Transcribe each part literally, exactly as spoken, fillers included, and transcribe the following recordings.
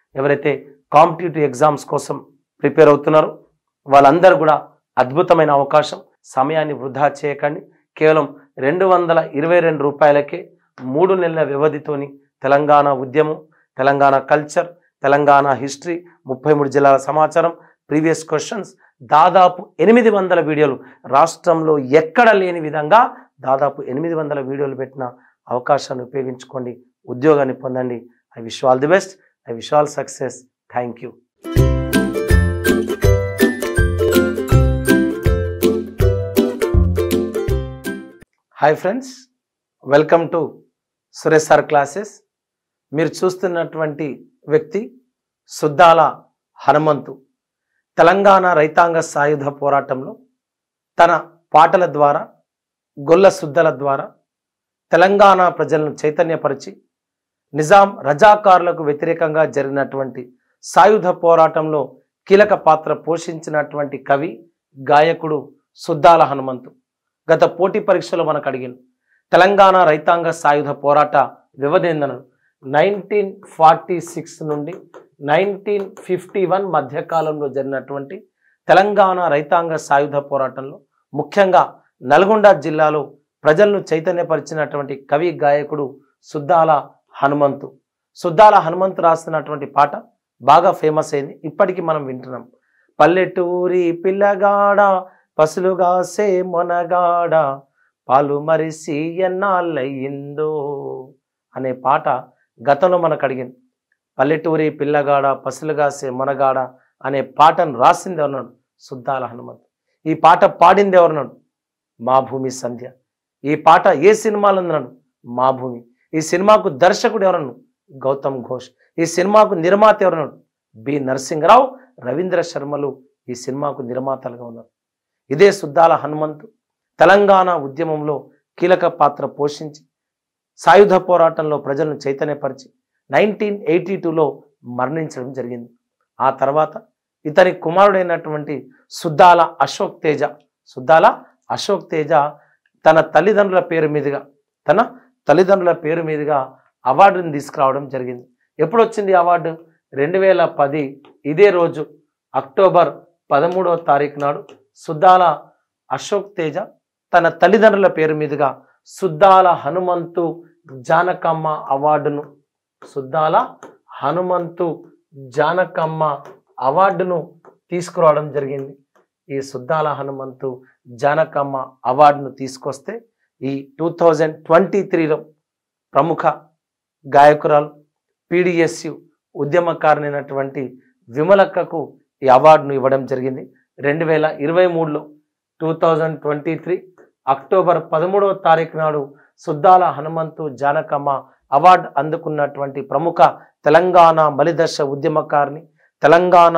ఎవరైతే competitive exams కోసం prepare అవుతున్నారో వాళ్ళందరూ కూడా అద్భుతమైన అవకాశం. సమయాన్ని వృధా చేయకండి. కేవలం రెండు వందల ఇరవై రెండు రూపాయలకే మూడు నెలల వ్యవధితోని తెలంగాణ ఉద్యమం, తెలంగాణ కల్చర్, తెలంగాణ హిస్టరీ, ముప్పై మూడు జిల్లాల సమాచారం, ప్రీవియస్ క్వశ్చన్స్, దాదాపు ఎనిమిది వందల వీడియోలు, రాష్ట్రంలో ఎక్కడ లేని విధంగా దాదాపు ఎనిమిది వందల వీడియోలు పెట్టిన అవకాశాన్ని ఉపయోగించుకోండి. ఉద్యోగాన్ని పొందండి. I wish all the best. I wish all success. Thank you. Hi friends, welcome to Suresh sir classes. మీరు చూస్తున్నటువంటి వ్యక్తి సుద్దాల హనుమంతు. తెలంగాణ రైతాంగ సాయుధ పోరాటంలో తన పాటల ద్వారా, గొల్ల సుద్దల ద్వారా తెలంగాణ ప్రజలను చైతన్యపరిచి నిజాం రజాకారులకు వ్యతిరేకంగా జరిగినటువంటి సాయుధ పోరాటంలో కీలక పాత్ర పోషించినటువంటి కవి, గాయకుడు సుద్దాల హనుమంతు. గత పోటీ పరీక్షలో మనకు అడిగింది తెలంగాణ రైతాంగ సాయుధ పోరాట వ్యవధేందను నైన్టీన్ ఫార్టీ సిక్స్ నుండి నైన్టీన్ ఫిఫ్టీ వన్ మధ్యకాలంలో జరిగినటువంటి తెలంగాణ రైతాంగ సాయుధ పోరాటంలో ముఖ్యంగా నల్గొండ జిల్లాలో ప్రజలను చైతన్యపరిచినటువంటి కవి, గాయకుడు సుద్దాల హనుమంతు. సుద్దాల హనుమంతు రాస్తున్నటువంటి పాట బాగా ఫేమస్ అయింది. ఇప్పటికీ మనం వింటున్నాం. పల్లెటూరి పిల్లగాడ పసులుగాసే మొనగాడ పాలు మరిసి ఎన్నాళ్ళయిందో అనే పాట గతంలో మనకు అడిగింది. పల్లెటూరి పిల్లగాడ పసులుగాసే మొనగాడ అనే పాటను రాసింది ఎవరున్నాడు? సుద్దాల హనుమంతు. ఈ పాట పాడింది ఎవరున్నాడు? మా భూమి సంధ్య. ఈ పాట ఏ సినిమాలో ఉన్నాడు? మా భూమి. ఈ సినిమాకు దర్శకుడు ఎవరన్నాడు? గౌతమ్ ఘోష్. ఈ సినిమాకు నిర్మాత ఎవరున్నాడు? బి నరసింహరావు, రవీంద్ర శర్మలు ఈ సినిమాకు నిర్మాతలుగా ఉన్నారు. ఇదే సుద్దాల హనుమంతు తెలంగాణ ఉద్యమంలో కీలక పాత్ర పోషించి సాయుధ పోరాటంలో ప్రజలను చైతన్యపరిచి నైన్టీన్ ఎయిటీ టూలో మరణించడం జరిగింది. ఆ తర్వాత ఇతని కుమారుడైనటువంటి సుద్దాల అశోక్ తేజ సుద్దాల అశోక్ తేజ తన తల్లిదండ్రుల పేరు మీదుగా తన తల్లిదండ్రుల పేరు మీదుగా అవార్డుని తీసుకురావడం జరిగింది. ఎప్పుడు వచ్చింది అవార్డు? రెండు వేల పది ఇదే రోజు అక్టోబర్ పదమూడవ తారీఖు నాడు సుద్దాల అశోక్ తేజ తన తల్లిదండ్రుల పేరు మీదుగా సుద్దాల హనుమంతు జానకమ్మ అవార్డును సుద్దాల హనుమంతు జానకమ్మ అవార్డును తీసుకురావడం జరిగింది. ఈ సుద్దాల హనుమంతు జానకమ్మ అవార్డును తీసుకొస్తే ఈ టూ థౌజండ్ ట్వంటీ త్రీలో ప్రముఖ గాయకురాలు, పీడిఎస్యు ఉద్యమకారినటువంటి విమలక్కకు ఈ అవార్డును ఇవ్వడం జరిగింది. రెండు వేల ఇరవై మూడులో two thousand twenty three October పదమూడవ తారీఖు నాడు సుద్దాల హనుమంతు జానకమ్మ అవార్డు అందుకున్నటువంటి ప్రముఖ తెలంగాణ మలిదశ ఉద్యమకారిని, తెలంగాణ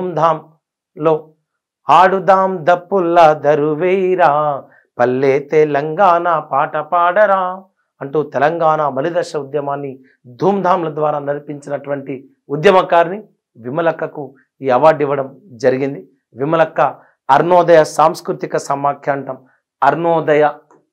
ధూమ్ధాంలో ఆడుదాం దప్పుల్ల దరువేరా పల్లె తెలంగాణ పాట పాడరా అంటూ తెలంగాణ మలిదశ ఉద్యమాన్ని ధూమ్ధాంల ద్వారా నడిపించినటువంటి ఉద్యమకారిని విమలక్కకు ఈ అవార్డు ఇవ్వడం జరిగింది. విమలక్క అరుణోదయ సాంస్కృతిక సమాఖ్య అంటాం, Arunodaya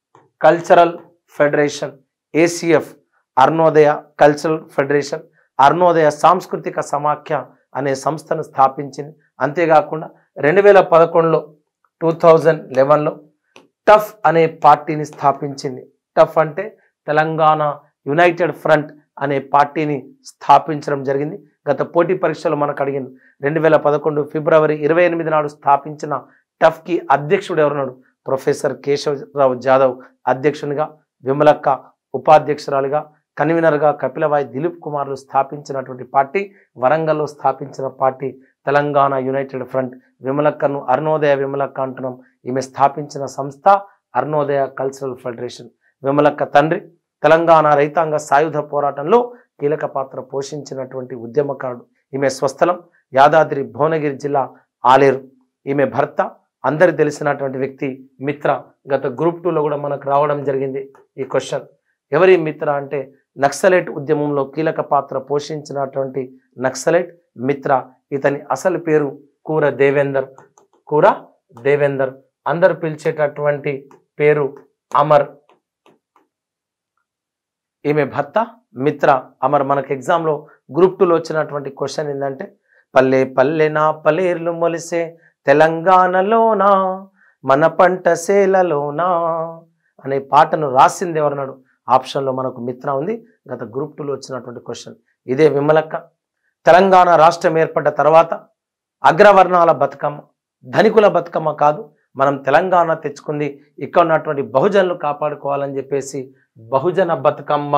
cultural federation, ACF Arunodaya cultural federation, Arunodaya సాంస్కృతిక సమాఖ్య అనే సంస్థను స్థాపించింది. అంతేకాకుండా రెండు వేల పదకొండులో టూ థౌజండ్ లెవెన్లో టఫ్ అనే పార్టీని స్థాపించింది. టఫ్ అంటే తెలంగాణ యునైటెడ్ ఫ్రంట్ అనే పార్టీని స్థాపించడం జరిగింది. గత పోటీ పరీక్షలు మనకు అడిగింది. రెండు వేల పదకొండు ఫిబ్రవరి ఇరవై ఎనిమిది నాడు స్థాపించిన టఫ్కి అధ్యక్షుడు ఎవరున్నాడు? ప్రొఫెసర్ కేశవరావు జాదవ్ అధ్యక్షునిగా, విమలక్క ఉపాధ్యక్షురాలుగా, కన్వీనర్గా కపిలవాయి దిలీప్ కుమార్లు స్థాపించినటువంటి పార్టీ, వరంగల్లో స్థాపించిన పార్టీ తెలంగాణ యునైటెడ్ ఫ్రంట్. విమలక్కను అరుణోదయ విమలక్క అంటున్నాం. ఈమె స్థాపించిన సంస్థ అరుణోదయ కల్చరల్ ఫెడరేషన్. విమలక్క తండ్రి తెలంగాణ రైతాంగ సాయుధ పోరాటంలో కీలక పాత్ర పోషించినటువంటి ఉద్యమకారుడు. ఈమె స్వస్థలం యాదాద్రి భువనగిరి జిల్లా ఆలేరు. ఈమె భర్త అందరికి తెలిసినటువంటి వ్యక్తి మిత్ర. గత గ్రూప్ టూలో కూడా మనకు రావడం జరిగింది ఈ క్వశ్చన్. ఎవరి మిత్ర అంటే నక్సలైట్ ఉద్యమంలో కీలక పాత్ర పోషించినటువంటి నక్సలైట్ మిత్ర. ఇతని అసలు పేరు కూర దేవేందర్. కూర దేవేందర్ అందరు పిలిచేటటువంటి పేరు అమర్. ఈమె భర్త మిత్ర అమర్. మనకు ఎగ్జామ్లో గ్రూప్ టూలో వచ్చినటువంటి క్వశ్చన్ ఏంటంటే పల్లె పల్లె నా పలేర్లు మొలిసే తెలంగాణలోనా మన పంట సేలలోనా అనే పాటను రాసింది ఎవరన్నాడు? ఆప్షన్లో మనకు మిత్ర ఉంది. గత గ్రూప్ టూలో వచ్చినటువంటి క్వశ్చన్ ఇదే. విమలక్క తెలంగాణ రాష్ట్రం ఏర్పడ్డ తర్వాత అగ్రవర్ణాల బతుకమ్మ, ధనికుల బతుకమ్మ కాదు, మనం తెలంగాణ తెచ్చుకుంది ఇక్కడ ఉన్నటువంటి బహుజనులు కాపాడుకోవాలని చెప్పేసి బహుజన బతుకమ్మ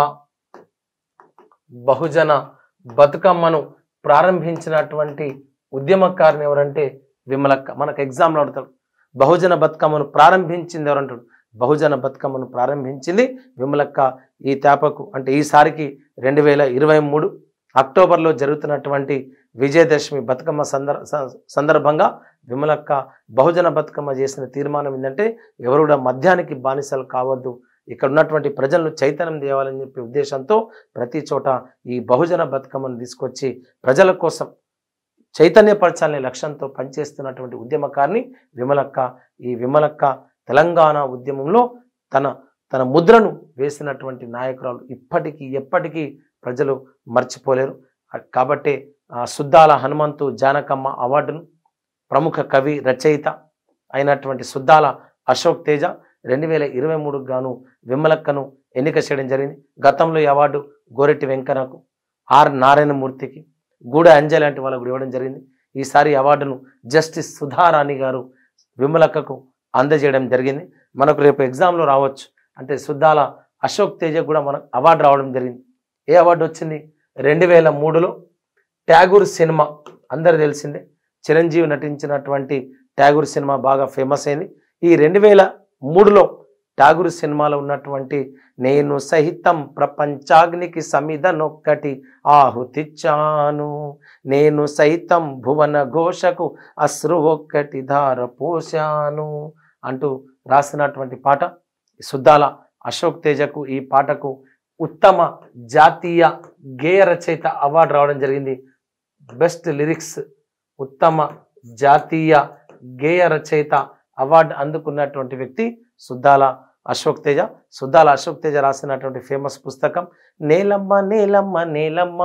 బహుజన బతుకమ్మను ప్రారంభించినటువంటి ఉద్యమకారిని ఎవరంటే విమలక్క. మనకు ఎగ్జామ్లో అడుగుతాడు బహుజన బతుకమ్మను ప్రారంభించింది ఎవరంటాడు? బహుజన బతుకమ్మను ప్రారంభించింది విమలక్క. ఈ తేపకు అంటే ఈసారికి రెండు వేల ఇరవై మూడు అక్టోబర్లో జరుగుతున్నటువంటి విజయదశమి బతుకమ్మ సందర్ సందర్భంగా విమలక్క బహుజన బతుకమ్మ చేసిన తీర్మానం ఏంటంటే ఎవరు కూడా మద్యానికి బానిసలు కావద్దు, ఇక్కడ ఉన్నటువంటి ప్రజలను చైతన్యం తేవాలని చెప్పే ఉద్దేశంతో ప్రతి చోట ఈ బహుజన బతుకమ్మను తీసుకొచ్చి ప్రజల కోసం చైతన్యపరచాలనే లక్ష్యంతో పనిచేస్తున్నటువంటి ఉద్యమకారిని విమలక్క. ఈ విమలక్క తెలంగాణ ఉద్యమంలో తన తన ముద్రను వేసినటువంటి నాయకురాలు ఇప్పటికీ ఎప్పటికీ ప్రజలు మర్చిపోలేరు. కాబట్టి సుద్దాల హనుమంతు జానకమ్మ అవార్డును ప్రముఖ కవి రచయిత అయినటువంటి సుద్దాల అశోక్ తేజ రెండు వేల ఇరవై మూడుకు గాను విమలక్కను ఎన్నిక చేయడం జరిగింది. గతంలో ఈ అవార్డు గోరెట్టి వెంకన్నకు, ఆర్ నారాయణమూర్తికి, గూడ అంజలి లాంటి వాళ్ళకు ఇవ్వడం జరిగింది. ఈసారి అవార్డును జస్టిస్ సుధారాణి గారు విమలక్కకు అందజేయడం జరిగింది. మనకు రేపు ఎగ్జామ్లో రావచ్చు. అంటే సుద్దాల అశోక్ తేజ కూడా మనకు అవార్డు రావడం జరిగింది. ఏ అవార్డు వచ్చింది? రెండు వేల మూడులో ట్యాగూర్ సినిమా అందరు తెలిసిందే, చిరంజీవి నటించినటువంటి ట్యాగూర్ సినిమా బాగా ఫేమస్ అయింది. ఈ రెండు వేల మూడులో ట్యాగూర్ సినిమాలో ఉన్నటువంటి నేను సహితం ప్రపంచాగ్నికి సమిధనొక్కటి ఆహుతిచ్చాను, నేను సైతం భువన ఘోషకు అశ్రు ఒక్కటి ధార పోశాను అంటూ రాసినటువంటి పాట. సుద్దాల అశోక్ తేజకు ఈ పాటకు ఉత్తమ జాతీయ గేయ రచయిత అవార్డు రావడం జరిగింది. బెస్ట్ లిరిక్స్ ఉత్తమ జాతీయ గేయ రచయిత అవార్డు అందుకున్నటువంటి వ్యక్తి సుద్దాల అశోక్ తేజ. సుద్దాల అశోక్ తేజ రాసినటువంటి ఫేమస్ పుస్తకం నేలమ్మ నేలమ్మ నేలమ్మ.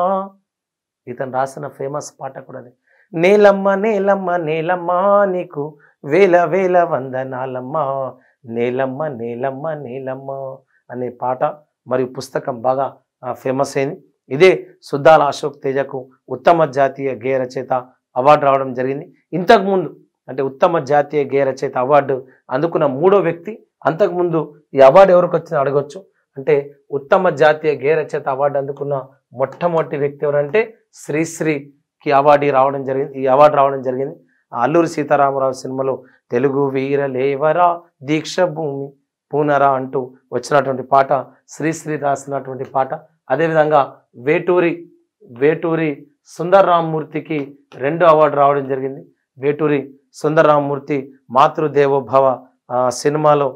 ఇతను రాసిన ఫేమస్ పాట కూడా అదే. నేలమ్మ నేలమ్మ నేలమ్మ నీకు వేల వేల వందనాలమ్మ, నేలమ్మ నేలమ్మ నేలమ్మ అనే పాట మరియు పుస్తకం బాగా ఫేమస్ అయింది. ఇదే సుద్దాల అశోక్ తేజకు ఉత్తమ జాతీయ గేయ రచయిత అవార్డు రావడం జరిగింది. ఇంతకుముందు అంటే ఉత్తమ జాతీయ గేయ రచయిత అవార్డు అందుకున్న మూడో వ్యక్తి. అంతకుముందు ఈ అవార్డు ఎవరికి వచ్చిందో అడగొచ్చు. అంటే ఉత్తమ జాతీయ గేయ రచయిత అవార్డు అందుకున్న మొట్టమొదటి వ్యక్తి ఎవరంటే శ్రీశ్రీకి అవార్డు రావడం జరిగింది. ఈ అవార్డు రావడం జరిగింది అల్లూరి సీతారామరావు సినిమాలో తెలుగు వీర లేవరా దీక్ష భూమి పూనరా అంటూ వచ్చినటువంటి పాట శ్రీశ్రీ రాసినటువంటి పాట. అదేవిధంగా వేటూరి వేటూరి సుందర్రామూర్తికి రెండు అవార్డు రావడం జరిగింది. వేటూరి సుందర్రామూర్తి మాతృదేవోభవ సినిమాలో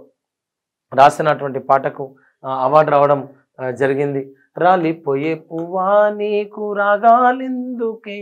రాసినటువంటి పాటకు అవార్డు రావడం జరిగింది. రాలిపోయే పువ్వా నీకు రాగాలెందుకే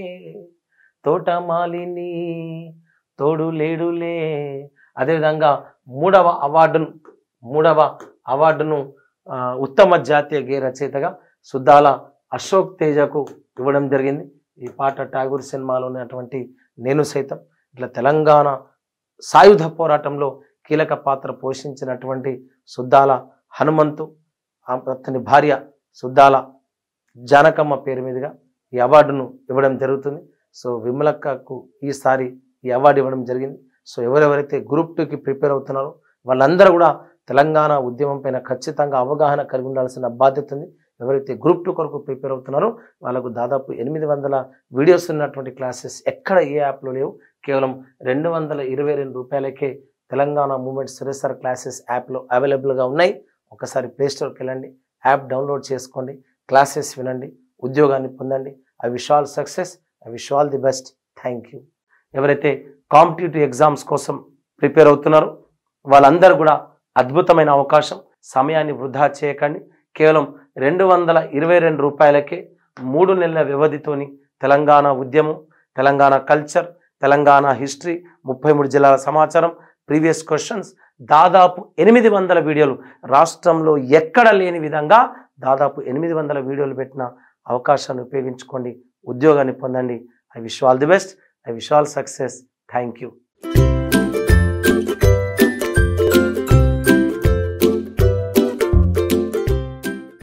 తోటమాలిని తోడు లేడులే. అదేవిధంగా మూడవ అవార్డును మూడవ అవార్డును ఉత్తమ జాతీయ గేయ రచయితగా సుద్దాల అశోక్ తేజకు ఇవ్వడం జరిగింది. ఈ పాట ట్యాగూర్ సినిమాలో ఉన్నటువంటి నేను సైతం. ఇట్లా తెలంగాణ సాయుధ పోరాటంలో కీలక పాత్ర పోషించినటువంటి సుద్దాల హనుమంతు, అతని భార్య సుద్దాల జానకమ్మ పేరు మీదుగా ఈ అవార్డును ఇవ్వడం జరుగుతుంది. సో విమలక్కకు ఈసారి ఈ అవార్డు ఇవ్వడం జరిగింది. సో ఎవరెవరైతే గ్రూప్ టూకి ప్రిపేర్ అవుతున్నారో వాళ్ళందరూ కూడా తెలంగాణ ఉద్యమం పైన ఖచ్చితంగా అవగాహన కలిగి ఉండాల్సిన బాధ్యత ఉంది. ఎవరైతే గ్రూప్ టూ కొరకు ప్రిపేర్ అవుతున్నారో వాళ్ళకు దాదాపు ఎనిమిది వందల వీడియోస్ ఉన్నటువంటి క్లాసెస్ ఎక్కడ ఏ యాప్లో లేవు. కేవలం రెండు వందల ఇరవై రెండు రూపాయలకే Telangana movement Suresh sir classes యాప్లో అవైలబుల్గా ఉన్నాయి. ఒకసారి ప్లేస్టోర్కి వెళ్ళండి, యాప్ డౌన్లోడ్ చేసుకోండి, క్లాసెస్ వినండి, ఉద్యోగాన్ని పొందండి. I wish all success, I wish all the best. Thank you. ఎవరైతే కాంపిటేటివ్ ఎగ్జామ్స్ కోసం ప్రిపేర్ అవుతున్నారో వాళ్ళందరూ కూడా అద్భుతమైన అవకాశం. సమయాన్ని వృధా చేయకండి. కేవలం రెండు వందల ఇరవై రెండు రూపాయలకే మూడు నెలల వ్యవధితోని తెలంగాణ ఉద్యమం, తెలంగాణ కల్చర్, తెలంగాణ హిస్టరీ, ముప్పై మూడు జిల్లాల సమాచారం, ప్రీవియస్ క్వశ్చన్స్, దాదాపు ఎనిమిది వందల వీడియోలు రాష్ట్రంలో ఎక్కడ లేని విధంగా దాదాపు ఎనిమిది వందల వీడియోలు పెట్టిన అవకాశాన్ని ఉపయోగించుకోండి. ఉద్యోగాన్ని పొందండి. I wish all the best. I wish all success. Thank you.